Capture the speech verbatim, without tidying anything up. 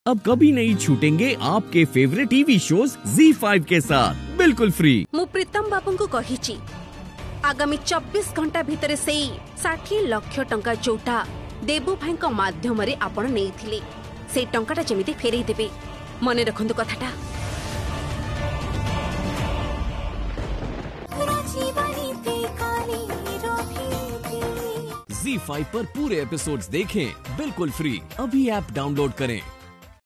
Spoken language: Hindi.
अब कभी नहीं छूटेंगे आपके favourite TV shows Zee five के साथ बिल्कुल फ्री। मु प्रीतम बाबू को कही आगामी चौबीस घंटा भितर से षाठी लाख टंका जोटा देबू भाई माध्यम आपण नहीं से टंकाटा जमीती फेरई देबे। मने रखंतु कथाटा। ज़ी फाइव पर पूरे एपिसोड्स देखें बिल्कुल फ्री। अभी ऐप डाउनलोड करें।